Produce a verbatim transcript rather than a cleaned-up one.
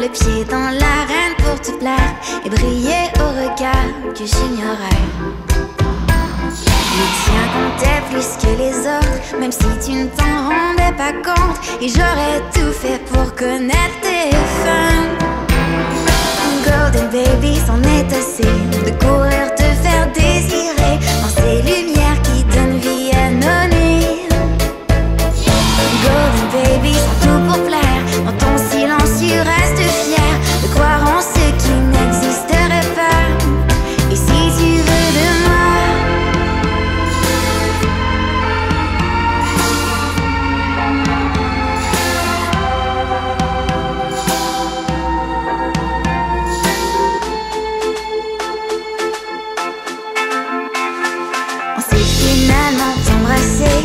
le pied dans l'arène pour te plaire et briller au regard que j'ignorais. Le tien comptait plus que les autres, même si tu ne t'en rendais pas compte. Et j'aurais tout fait pour connaître tes fins. Golden baby, c'en est assez de courir, te faire désirer dans ces lumières qui donnent vie à nos nuits. Golden baby, sans tout pour plaire, dans ton silence tu restes fier de croire en ce qui n'existerait pas. Et si tu veux de moi, on s'est finalement embrassé